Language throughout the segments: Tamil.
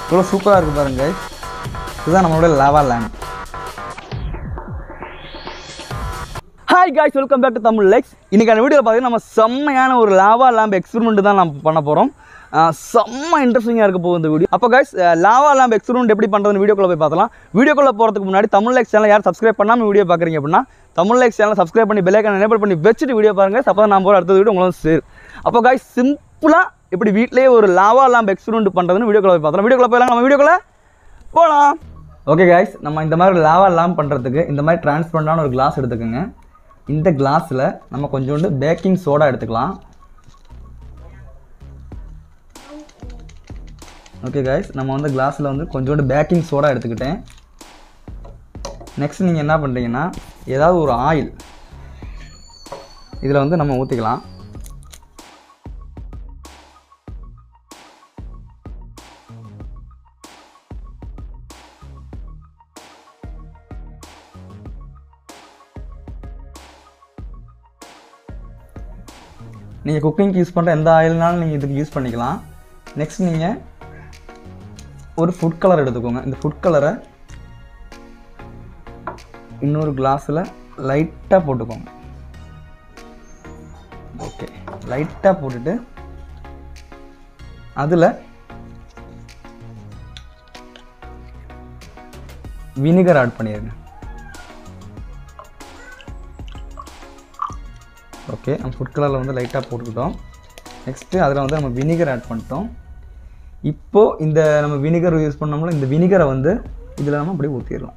இவ்வளோ சூப்பராக இருக்குது பாருங்க guys. இதுதான் நம்மளோட lava lamp. Hi guys, welcome back to Tamil Lex. இன்றைக்கான வீடியோவில் பார்த்தீங்கன்னா நம்ம செம்மையான ஒரு லாவா லேம்ப் எக்ஸ்பெரிமெண்ட் தான் நம்ம பண்ண போகிறோம். செம்ம இன்ட்ரெஸ்டிங்காக இருக்க போகுது இந்த வீடியோ. அப்போ guys, லாவா லேம்ப் எக்ஸ்பெரிமெண்ட் எப்படி பண்ணுறதுன்னு வீடியோக்குள்ளே போய் பார்த்தலாம். வீடியோக்குள்ளே போகிறதுக்கு முன்னாடி தமிழ் லெக்ஸ் சேனல் யார் சப்ஸ்கிரைப் பண்ணாமல் வீடியோ பார்க்குறீங்க அப்படின்னா தமிழ் லெக்ஸ் சேனல் சப்ஸ்கிரைப் பண்ணி பெல் ஐகானை எனேபிள் பண்ணி வச்சுட்டு வீடியோ பாருங்கள். அப்போ தான் நான் போகிற அடுத்த வீடியோ உங்களுக்கு சேரும். அப்போ guys, சிம்பிளாக எப்படி வீட்டிலேயே ஒரு லாவா லேம்ப் எக்ஸ்பெரிமெண்ட் பண்ணுறதுன்னு வீடியோக்குள்ளே போய் பார்த்தலாம். வீடியோக்குள்ளே போயிடலாம், நம்ம வீடியோக்குள்ளே போகலாம். ஓகே guys, நம்ம இந்த மாதிரி லாவா லேம்ப் பண்ணுறதுக்கு இந்த மாதிரி டிரான்ஸ்பரண்டான ஒரு கிளாஸ் எடுத்துக்கோங்க. இந்த கிளாஸில் நம்ம கொஞ்சோண்டு பேக்கிங் சோடா எடுத்துக்கலாம். ஓகே guys, நம்ம வந்து கிளாஸில் வந்து கொஞ்சோண்டு பேக்கிங் சோடா எடுத்துக்கிட்டேன். நெக்ஸ்ட் நீங்கள் என்ன பண்ணுறீங்கன்னா ஏதாவது ஒரு ஆயில் இதில் வந்து நம்ம ஊற்றிக்கலாம். நீங்கள் குக்கிங்க்கு யூஸ் பண்ணுற எந்த ஆயில்னாலும் நீங்கள் இதுக்கு யூஸ் பண்ணிக்கலாம். நெக்ஸ்ட் நீங்கள் ஒரு ஃபுட் கலர் எடுத்துக்கோங்க. இந்த ஃபுட் கலரை இன்னொரு கிளாஸில் லைட்டாக போட்டுக்கோங்க. ஓகே, லைட்டாக போட்டுட்டு அதில் வினிகர் ஆட் பண்ணிடுங்க. ஓகே, நம்ம ஃபுட் கலரில் வந்து லைட்டாக போட்டுக்கிட்டோம். நெக்ஸ்ட்டு அதில் வந்து நம்ம வினிகர் ஆட் பண்ணிட்டோம். இப்போது இந்த நம்ம வினிகர் யூஸ் பண்ணோம்னா இந்த வினிகரை வந்து இதில் நம்ம அப்படியே ஊற்றிடலாம்.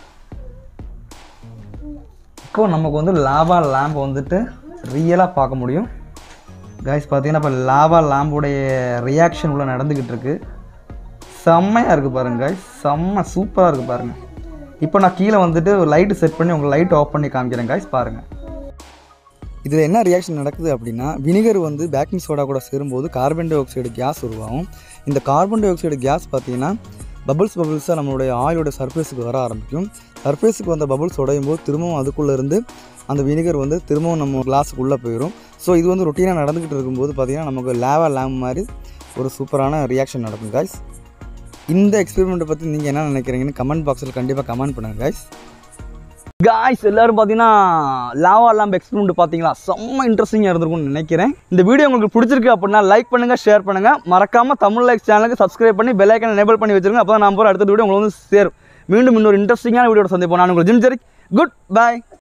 இப்போது நமக்கு வந்து லாவா லேம்ப் வந்துட்டு ரியலாக பார்க்க முடியும். கைஸ் பார்த்தீங்கன்னா இப்போ லாவா லேம்புடைய ரியாக்ஷன் உள்ள நடந்துக்கிட்டு இருக்குது. செம்மையாக இருக்குது பாருங்கள் கைஸ், செம்ம சூப்பராக இருக்குது பாருங்கள். இப்போ நான் கீழே வந்துட்டு ஒரு லைட்டு செட் பண்ணி உங்கள் லைட் ஆஃப் பண்ணி காமிக்கிறேன் கைஸ், பாருங்கள். இதில் என்ன ரியாக்ஷன் நடக்குது அப்படின்னா வினிகர் வந்து பேக்கிங் சோடா கூட சேரும்போது கார்பன் டை ஆக்சைடு கேஸ் உருவாகும். இந்த கார்பன் டை ஆக்சைடு கேஸ் பார்த்திங்கன்னா பபுள்ஸாக நம்மளுடைய ஆயிலோட சர்ஃபேஸுக்கு வர ஆரம்பிக்கும். சர்ஃபேஸுக்கு வந்த பபுள்ஸ் உடையும் போது திரும்பவும் அதுக்குள்ளேருந்து அந்த வினிகர் வந்து திரும்பவும் நம்ம கிளாஸுக்குள்ளே போயிடும். ஸோ இது வந்து ரொட்டீனாக நடந்துக்கிட்டு இருக்கும்போது பார்த்திங்கன்னா நமக்கு லாவா லேம்ப் மாதிரி ஒரு சூப்பரான ரியாக்ஷன் நடக்கும் கைஸ். இந்த எக்ஸ்பெரிமெண்ட்டை பற்றி நீங்கள் என்ன நினைக்கிறீங்கன்னு கமெண்ட் பாக்ஸில் கண்டிப்பாக கமெண்ட் பண்ணுங்கள் கைஸ். காய்ஸ், எல்லோரும் பார்த்தீங்கன்னா லாவா லேம்ப் எக்ஸ்பெரிமெண்ட் பார்த்தீங்களா, செம்ம இன்ட்ரெஸ்டிங்காக இருந்திருக்கும்னு நினைக்கிறேன். இந்த வீடியோ உங்களுக்கு பிடிச்சிருக்கு அப்படின்னா லைக் பண்ணுங்கள், ஷேர் பண்ணுங்கள். மறக்காமல் தமிழ் லைக் சேனலுக்கு சப்ஸ்கிரைப் பண்ணி பெல் ஐகானை எனேபிள் பண்ணி வச்சுருங்க. அப்போ தான் நான் போகிற அடுத்த வீடியோ உங்களுக்கு வந்து சேரும். மீண்டும் இன்னொரு இன்ட்ரெஸ்டிங்கான வீடியோட சந்திப்போம். நான் உங்களுக்கு ஜிம் ஜெரிக். Good bye.